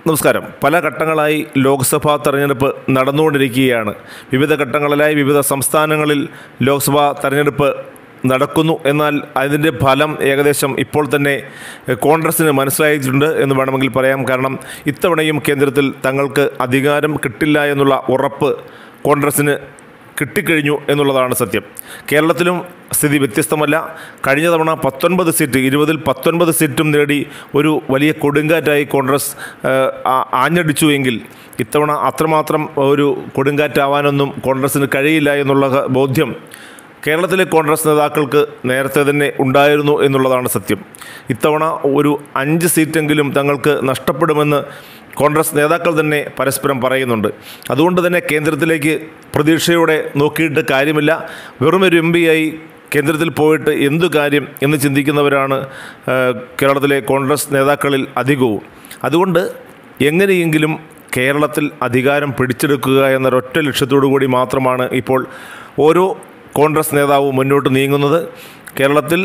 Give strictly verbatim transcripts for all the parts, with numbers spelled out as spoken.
നമസ്കാരം. പല ഘട്ടങ്ങളായി ലോക്സഭാ തെരഞ്ഞെടുപ്പ് നടന്നുകൊണ്ടിരിക്കുകയാണ്. വിവിധ ഘട്ടങ്ങളിലായി വിവിധ സംസ്ഥാനങ്ങളിൽ ലോക്സഭാ തെരഞ്ഞെടുപ്പ് നടക്കുന്നു. എന്നാൽ അതിൻ്റെ ഫലം ഏകദേശം ഇപ്പോൾ തന്നെ കോൺഗ്രസ്സിന് മനസ്സിലായിട്ടുണ്ട് എന്ന് വേണമെങ്കിൽ പറയാം. കാരണം ഇത്തവണയും കേന്ദ്രത്തിൽ തങ്ങൾക്ക് അധികാരം കിട്ടില്ല എന്നുള്ള ഉറപ്പ് കോൺഗ്രസ്സിന് കിട്ടിക്കഴിഞ്ഞു എന്നുള്ളതാണ് സത്യം. കേരളത്തിലും സ്ഥിതി വ്യത്യസ്തമല്ല. കഴിഞ്ഞ തവണ പത്തൊൻപത് സീറ്റ് ഇരുപതിൽ പത്തൊൻപത് സീറ്റും നേടി ഒരു വലിയ കൊടുങ്കാറ്റായി കോൺഗ്രസ് ആഞ്ഞടിച്ചു എങ്കിൽ ഇത്തവണ അത്രമാത്രം ഒരു കൊടുങ്കാറ്റാവാനൊന്നും കോൺഗ്രസ്സിന് കഴിയില്ല എന്നുള്ള ബോധ്യം കേരളത്തിലെ കോൺഗ്രസ് നേതാക്കൾക്ക് നേരത്തെ തന്നെ ഉണ്ടായിരുന്നു എന്നുള്ളതാണ് സത്യം. ഇത്തവണ ഒരു അഞ്ച് സീറ്റെങ്കിലും തങ്ങൾക്ക് നഷ്ടപ്പെടുമെന്ന് കോൺഗ്രസ് നേതാക്കൾ തന്നെ പരസ്പരം പറയുന്നുണ്ട്. അതുകൊണ്ട് തന്നെ കേന്ദ്രത്തിലേക്ക് പ്രതീക്ഷയോടെ നോക്കിയിട്ട് കാര്യമില്ല. വെറുമൊരു എം പി ആയി കേന്ദ്രത്തിൽ പോയിട്ട് എന്തു കാര്യം എന്ന് ചിന്തിക്കുന്നവരാണ് കേരളത്തിലെ കോൺഗ്രസ് നേതാക്കളിൽ അധികവും. അതുകൊണ്ട് എങ്ങനെയെങ്കിലും കേരളത്തിൽ അധികാരം പിടിച്ചെടുക്കുക എന്നൊരൊറ്റ ലക്ഷ്യത്തോടു കൂടി മാത്രമാണ് ഇപ്പോൾ ഓരോ കോൺഗ്രസ് നേതാവും മുന്നോട്ട് നീങ്ങുന്നത്. കേരളത്തിൽ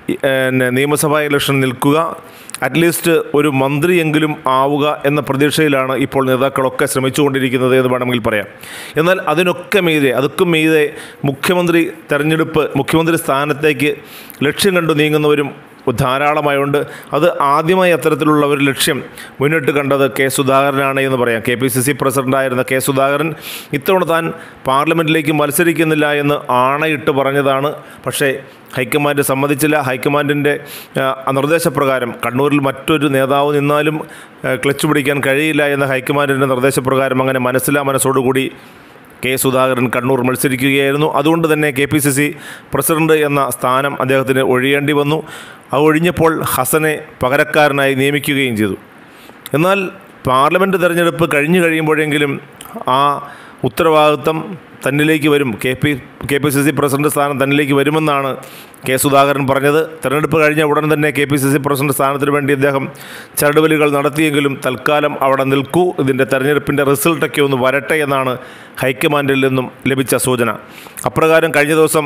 നിയമസഭാ ഇലക്ഷൻ നിൽക്കുക, അറ്റ്ലീസ്റ്റ് ഒരു മന്ത്രിയെങ്കിലും ആവുക എന്ന പ്രതീക്ഷയിലാണ് ഇപ്പോൾ നേതാക്കളൊക്കെ ശ്രമിച്ചുകൊണ്ടിരിക്കുന്നത് എന്ന് വേണമെങ്കിൽ പറയാം. എന്നാൽ അതിനൊക്കെ മീതെ അതൊക്കെ മീതെ മുഖ്യമന്ത്രി തെരഞ്ഞെടുപ്പ് മുഖ്യമന്ത്രി സ്ഥാനത്തേക്ക് ലക്ഷ്യം കണ്ടു നീങ്ങുന്നവരും ധാരാളമായുണ്ട്. അത് ആദ്യമായി അത്തരത്തിലുള്ള ഒരു ലക്ഷ്യം മുന്നിട്ട് കണ്ടത് കെ സുധാകരനാണ് എന്ന് പറയാം. കെ പി സി സി പ്രസിഡൻ്റായിരുന്ന കെ സുധാകരൻ ഇത്തവണ താൻ പാർലമെൻറ്റിലേക്ക് മത്സരിക്കുന്നില്ല എന്ന് ആണയിട്ട് പറഞ്ഞതാണ്. പക്ഷേ ഹൈക്കമാൻഡ് സമ്മതിച്ചില്ല. ഹൈക്കമാൻഡിൻ്റെ നിർദ്ദേശപ്രകാരം കണ്ണൂരിൽ മറ്റൊരു നേതാവ് നിന്നാലും ക്ലച്ച് പിടിക്കാൻ കഴിയില്ല എന്ന ഹൈക്കമാൻഡിൻ്റെ നിർദ്ദേശപ്രകാരം അങ്ങനെ മനസ്സിലാ മനസ്സോടുകൂടി കെ സുധാകരൻ കണ്ണൂർ മത്സരിക്കുകയായിരുന്നു. അതുകൊണ്ട് തന്നെ K P C C president എന്ന സ്ഥാനം അദ്ദേഹത്തിന് ഒഴിയേണ്ടി വന്നു. അത് ഒഴിഞ്ഞപ്പോൾ ഹസനെ പകരക്കാരനായി നിയമിക്കുകയും ചെയ്തു. എന്നാൽ പാർലമെൻറ്റ് തെരഞ്ഞെടുപ്പ് കഴിഞ്ഞു കഴിയുമ്പോഴെങ്കിലും ആ ഉത്തരവാദിത്വം തന്നിലേക്ക് വരും, K P K P C C president സ്ഥാനം തന്നിലേക്ക് വരുമെന്നാണ് കെ സുധാകരൻ പറഞ്ഞത്. തെരഞ്ഞെടുപ്പ് കഴിഞ്ഞ ഉടൻ തന്നെ K P C C president സ്ഥാനത്തിന് വേണ്ടി അദ്ദേഹം ചരടുവലികൾ നടത്തിയെങ്കിലും തൽക്കാലം അവിടെ നിൽക്കൂ, ഇതിൻ്റെ തെരഞ്ഞെടുപ്പിൻ്റെ റിസൾട്ടൊക്കെ ഒന്ന് വരട്ടെ എന്നാണ് ഹൈക്കമാൻഡിൽ നിന്നും ലഭിച്ച സൂചന. അപ്രകാരം കഴിഞ്ഞ ദിവസം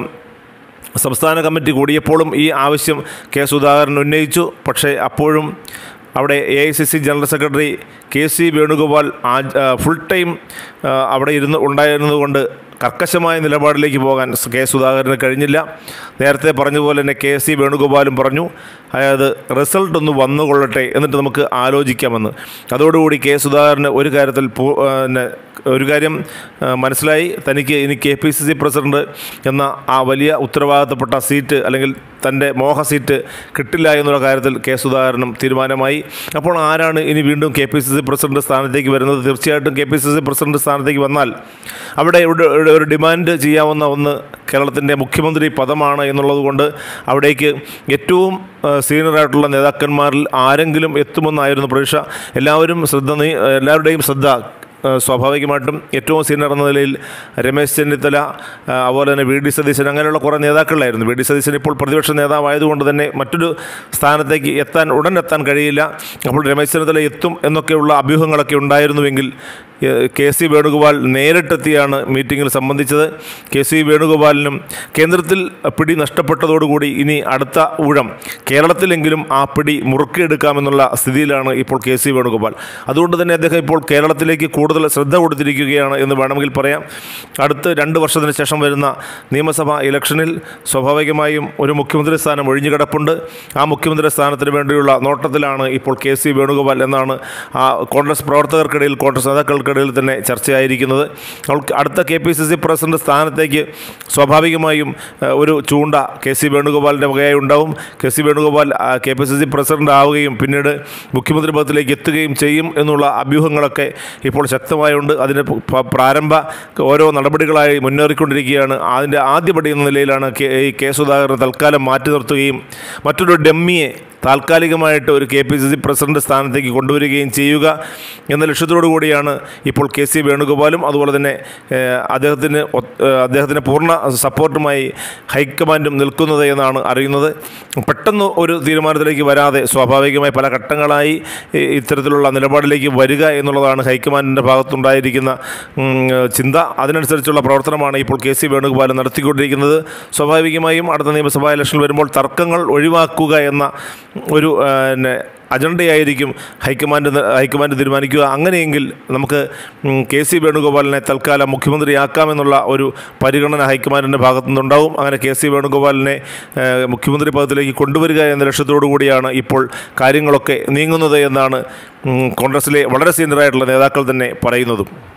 സംസ്ഥാന കമ്മിറ്റി കൂടിയപ്പോഴും ഈ ആവശ്യം കെ സുധാകരൻ ഉന്നയിച്ചു. പക്ഷേ അപ്പോഴും അവിടെ A I C C general secretary K C Venugopal full time അവിടെ ഇരുന്ന് ഉണ്ടായിരുന്നതുകൊണ്ട് കർക്കശമായ നിലപാടിലേക്ക് പോകാൻ കെ സുധാകരന് കഴിഞ്ഞില്ല. നേരത്തെ പറഞ്ഞതുപോലെ തന്നെ കെ സി വേണുഗോപാലും പറഞ്ഞു, അതായത് റിസൾട്ട് ഒന്ന് വന്നുകൊള്ളട്ടെ എന്നിട്ട് നമുക്ക് ആലോചിക്കാമെന്ന്. അതോടുകൂടി കെ സുധാകരന് ഒരു കാര്യത്തിൽ പിന്നെ ഒരു കാര്യം മനസ്സിലായി, തനിക്ക് ഇനി K P C C president എന്ന ആ വലിയ ഉത്തരവാദിത്തപ്പെട്ട സീറ്റ് അല്ലെങ്കിൽ തൻ്റെ മോഹ സീറ്റ് കിട്ടില്ല എന്നുള്ള കാര്യത്തിൽ കെ സുധാകരനും തീരുമാനമായി. അപ്പോൾ ആരാണ് ഇനി വീണ്ടും K P C C president സ്ഥാനത്തേക്ക് വരുന്നത്? തീർച്ചയായിട്ടും K P C C president സ്ഥാനത്തേക്ക് വന്നാൽ അവിടെ ഒരു ഡിമാൻഡ് ചെയ്യാവുന്ന ഒന്ന് കേരളത്തിൻ്റെ മുഖ്യമന്ത്രി പദമാണ് എന്നുള്ളത് കൊണ്ട് അവിടേക്ക് ഏറ്റവും സീനിയറായിട്ടുള്ള നേതാക്കന്മാരിൽ ആരെങ്കിലും എത്തുമെന്നായിരുന്നു പ്രതീക്ഷ. എല്ലാവരും ശ്രദ്ധ എല്ലാവരുടെയും ശ്രദ്ധ സ്വാഭാവികമായിട്ടും ഏറ്റവും സീനിയർ എന്ന നിലയിൽ രമേശ് ചെന്നിത്തല, അതുപോലെ തന്നെ വി ഡി സതീശൻ, അങ്ങനെയുള്ള കുറേ നേതാക്കളിലായിരുന്നു. വി ഡി സതീശൻ ഇപ്പോൾ പ്രതിപക്ഷ നേതാവായതുകൊണ്ട് തന്നെ മറ്റൊരു സ്ഥാനത്തേക്ക് എത്താൻ ഉടൻ എത്താൻ കഴിയില്ല. അപ്പോൾ രമേശ് ചെന്നിത്തല എത്തും എന്നൊക്കെയുള്ള അഭ്യൂഹങ്ങളൊക്കെ ഉണ്ടായിരുന്നുവെങ്കിൽ കെ സി വേണുഗോപാൽ നേരിട്ടെത്തിയാണ് മീറ്റിങ്ങിൽ സംബന്ധിച്ചത്. കെ സി വേണുഗോപാലിനും കേന്ദ്രത്തിൽ പിടി നഷ്ടപ്പെട്ടതോടുകൂടി ഇനി അടുത്ത ഊഴം കേരളത്തിലെങ്കിലും ആ പിടി മുറുക്കിയെടുക്കാമെന്നുള്ള സ്ഥിതിയിലാണ് ഇപ്പോൾ കെ സി വേണുഗോപാൽ. അതുകൊണ്ട് തന്നെ അദ്ദേഹം ഇപ്പോൾ കേരളത്തിലേക്ക് കൂടുതൽ ശ്രദ്ധ കൊടുത്തിരിക്കുകയാണ് എന്ന് വേണമെങ്കിൽ പറയാം. അടുത്ത് രണ്ട് വർഷത്തിന് ശേഷം വരുന്ന നിയമസഭാ ഇലക്ഷനിൽ സ്വാഭാവികമായും ഒരു മുഖ്യമന്ത്രി സ്ഥാനം ഒഴിഞ്ഞുകിടപ്പുണ്ട്. ആ മുഖ്യമന്ത്രി സ്ഥാനത്തിന് വേണ്ടിയുള്ള നോട്ടത്തിലാണ് ഇപ്പോൾ കെ സി വേണുഗോപാൽ എന്നാണ് ആ കോൺഗ്രസ് പ്രവർത്തകർക്കിടയിൽ കോൺഗ്രസ് നേതാക്കൾക്ക് ഇടയിൽ തന്നെ ചർച്ചയായിരിക്കുന്നത്. അവൾക്ക് അടുത്ത K P C C president സ്ഥാനത്തേക്ക് സ്വാഭാവികമായും ഒരു ചൂണ്ട കെ സി വേണുഗോപാലിൻ്റെ വകയായി ഉണ്ടാവും. K C Venugopal K P C C president ആവുകയും പിന്നീട് മുഖ്യമന്ത്രി പദത്തിലേക്ക് എത്തുകയും ചെയ്യും എന്നുള്ള അഭ്യൂഹങ്ങളൊക്കെ ഇപ്പോൾ ശക്തമായുണ്ട്. അതിൻ്റെ പ്രാരംഭ ഓരോ നടപടികളായി മുന്നേറിക്കൊണ്ടിരിക്കുകയാണ്. അതിൻ്റെ ആദ്യപടി എന്ന നിലയിലാണ് ഈ കെ സുധാകരനെ തൽക്കാലം മാറ്റി നിർത്തുകയും മറ്റൊരു ഡമ്മിയെ താൽക്കാലികമായിട്ട് ഒരു K P C C president സ്ഥാനത്തേക്ക് കൊണ്ടുവരികയും ചെയ്യുക എന്ന ലക്ഷ്യത്തോടു കൂടിയാണ് ഇപ്പോൾ കെ സി വേണുഗോപാലും അതുപോലെ തന്നെ അദ്ദേഹത്തിന് അദ്ദേഹത്തിന് പൂർണ്ണ സപ്പോർട്ടുമായി ഹൈക്കമാൻഡും നിൽക്കുന്നത് എന്നാണ് അറിയുന്നത്. പെട്ടെന്ന് ഒരു തീരുമാനത്തിലേക്ക് വരാതെ സ്വാഭാവികമായി പല ഘട്ടങ്ങളായി ഇത്തരത്തിലുള്ള നിലപാടിലേക്ക് വരിക എന്നുള്ളതാണ് ഹൈക്കമാൻഡിൻ്റെ ഭാഗത്തുണ്ടായിരിക്കുന്ന ചിന്ത. അതിനനുസരിച്ചുള്ള പ്രവർത്തനമാണ് ഇപ്പോൾ കെ സി വേണുഗോപാൽ നടത്തിക്കൊണ്ടിരിക്കുന്നത്. സ്വാഭാവികമായും അടുത്ത നിയമസഭാ ഇലക്ഷൻ വരുമ്പോൾ തർക്കങ്ങൾ ഒഴിവാക്കുക എന്ന ഒരു അജണ്ടയായിരിക്കും ഹൈക്കമാൻഡ് ഹൈക്കമാൻഡ് തീരുമാനിക്കുക. അങ്ങനെയെങ്കിൽ നമുക്ക് കെ സി വേണുഗോപാലിനെ തൽക്കാലം മുഖ്യമന്ത്രിയാക്കാമെന്നുള്ള ഒരു പരിഗണന ഹൈക്കമാൻഡിൻ്റെ ഭാഗത്തു നിന്നുണ്ടാവും. അങ്ങനെ കെ സി വേണുഗോപാലിനെ മുഖ്യമന്ത്രി പദത്തിലേക്ക് കൊണ്ടുവരിക എന്ന ലക്ഷ്യത്തോടു കൂടിയാണ് ഇപ്പോൾ കാര്യങ്ങളൊക്കെ നീങ്ങുന്നത് എന്നാണ് കോൺഗ്രസിലെ വളരെ സീനിയറായിട്ടുള്ള നേതാക്കൾ തന്നെ പറയുന്നതും.